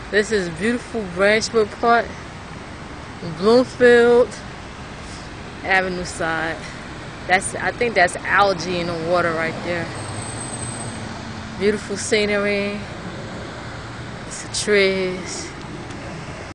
This is beautiful Branchwood Park, Bloomfield Avenue side. I think that's algae in the water right there. Beautiful scenery. It's the trees.